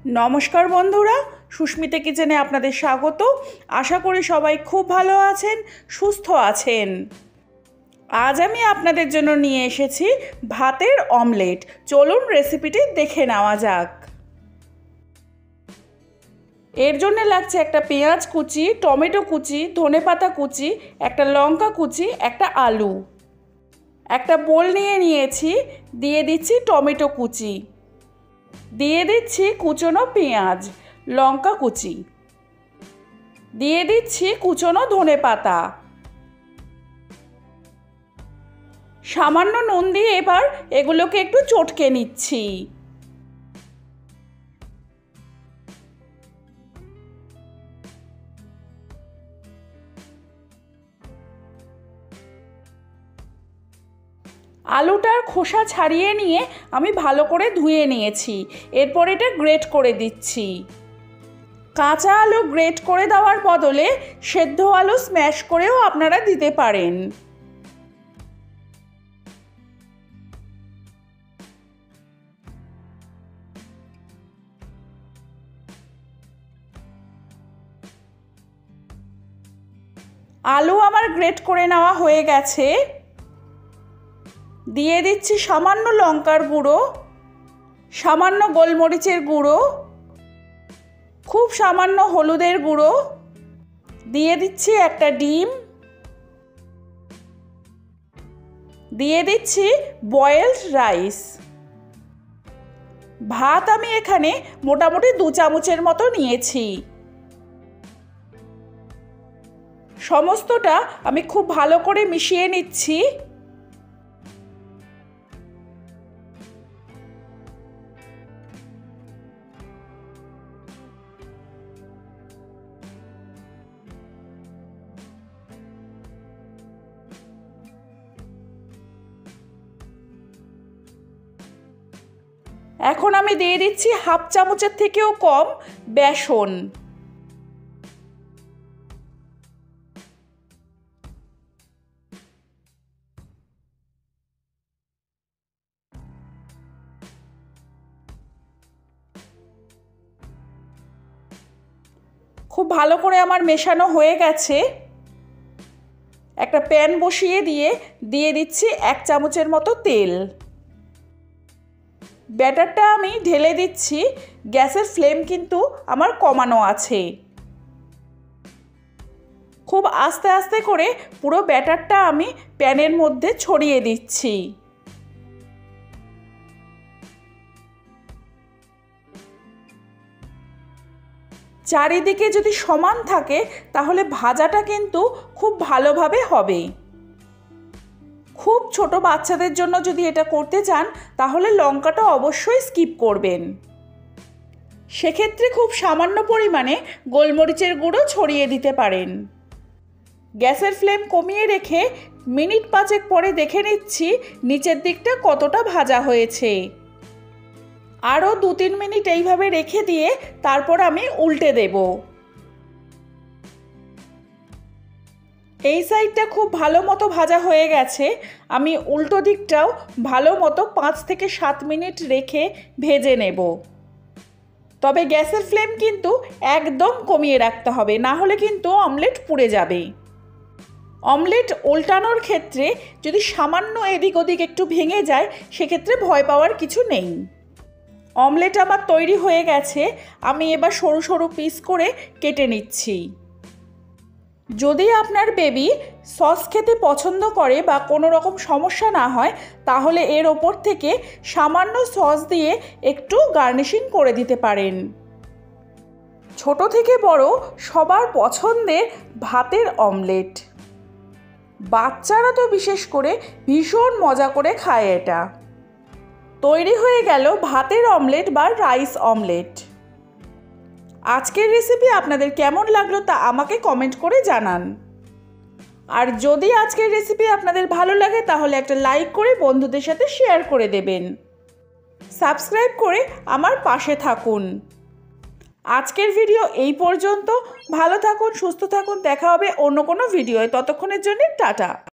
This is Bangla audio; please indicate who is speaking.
Speaker 1: নমস্কার বন্ধুরা, সুস্মিতা কিচেনে আপনাদের স্বাগত। আশা করি সবাই খুব ভালো আছেন, সুস্থ আছেন। আজ আমি আপনাদের জন্য নিয়ে এসেছি ভাতের অমলেট। চলুন রেসিপিটি দেখে নেওয়া যাক। এর জন্য লাগছে একটা পেঁয়াজ কুচি, টমেটো কুচি, ধনেপাতা কুচি, একটা লঙ্কা কুচি, একটা আলু। একটা বোল নিয়েছি, দিয়ে দিচ্ছি টমেটো কুচি, দিয়ে দিচ্ছি কুচনো পেঁয়াজ, লঙ্কা কুচি, দিয়ে দিচ্ছি কুচনো ধনেপাতা, সামান্য নুন দিয়ে এবার এগুলোকে একটু চটকে নিচ্ছি। আলুটার খোসা ছাড়িয়ে নিয়ে আমি ভালো করে ধুয়ে নিয়েছি। এরপর এটা গ্রেট করে দিচ্ছি। কাঁচা আলু গ্রেট করে দেওয়ার বদলে সেদ্ধ আলু স্ম্যাশ করেও আপনারা দিতে পারেন। আলু আমার গ্রেট করে নেওয়া হয়ে গেছে। দিয়ে দিচ্ছি সামান্য লঙ্কার গুঁড়ো, সামান্য গোলমরিচের গুঁড়ো, খুব সামান্য হলুদের গুঁড়ো, দিয়ে দিচ্ছি একটা ডিম, দিয়ে দিচ্ছি বয়েলড রাইস। ভাত আমি এখানে মোটামুটি 2 চামচের মতো নিয়েছি। সমস্তটা আমি খুব ভালো করে মিশিয়ে নিচ্ছি। এখন আমি দিয়ে দিচ্ছি 1/2 চামচের থেকেও কম বেসন। খুব ভালো করে আমার মেশানো হয়ে গেছে। একটা প্যান বসিয়ে দিয়ে দিচ্ছি 1 চামচের মতো তেল। ব্যাটারটা আমি ঢেলে দিচ্ছি। গ্যাসের ফ্লেম কিন্তু আমার কমানো আছে। খুব আস্তে আস্তে করে পুরো ব্যাটারটা আমি প্যানের মধ্যে ছড়িয়ে দিচ্ছি। চারিদিকে যদি সমান থাকে তাহলে ভাজাটা কিন্তু খুব ভালোভাবে হবে। খুব ছোট বাচ্চাদের জন্য যদি এটা করতে চান তাহলে লঙ্কাটা অবশ্যই স্কিপ করবেন। সেক্ষেত্রে খুব সামান্য পরিমাণে গোলমরিচের গুঁড়ো ছড়িয়ে দিতে পারেন। গ্যাসের ফ্লেম কমিয়ে রেখে মিনিট 5 পরে দেখে নিচ্ছি নিচের দিকটা কতটা ভাজা হয়েছে। আরও 2-3 মিনিট এইভাবে রেখে দিয়ে তারপর আমি উল্টে দেব। এই সাইডটা খুব ভালো মতো ভাজা হয়ে গেছে। আমি উল্টো দিকটাও ভালো মতো 5 থেকে 7 মিনিট রেখে ভেজে নেব। তবে গ্যাসের ফ্লেম কিন্তু একদম কমিয়ে রাখতে হবে, না হলে কিন্তু অমলেট পুড়ে যাবে। অমলেট উল্টানোর ক্ষেত্রে যদি সামান্য এদিক ওদিক একটু ভেঙে যায় সেক্ষেত্রে ভয় পাওয়ার কিছু নেই। অমলেট আমার তৈরি হয়ে গেছে। আমি এবার সরু সরু পিস করে কেটে নিচ্ছি। যদি আপনার বেবি সস খেতে পছন্দ করে বা কোনো রকম সমস্যা না হয় তাহলে এর ওপর থেকে সামান্য সস দিয়ে একটু গার্নিশিং করে দিতে পারেন। ছোট থেকে বড় সবার পছন্দের ভাতের অমলেট। বাচ্চারা তো বিশেষ করে ভীষণ মজা করে খায় এটা। তৈরি হয়ে গেল ভাতের অমলেট বা রাইস অমলেট। আজকের রেসিপি আপনাদের কেমন লাগলো তা আমাকে কমেন্ট করে জানান। আর যদি আজকের রেসিপি আপনাদের ভালো লাগে তাহলে একটা লাইক করে বন্ধুদের সাথে শেয়ার করে দেবেন। সাবস্ক্রাইব করে আমার পাশে থাকুন। আজকের ভিডিও এই পর্যন্ত। ভালো থাকুন, সুস্থ থাকুন। দেখা হবে অন্য কোনো ভিডিওয়। ততক্ষণের জন্য টাটা।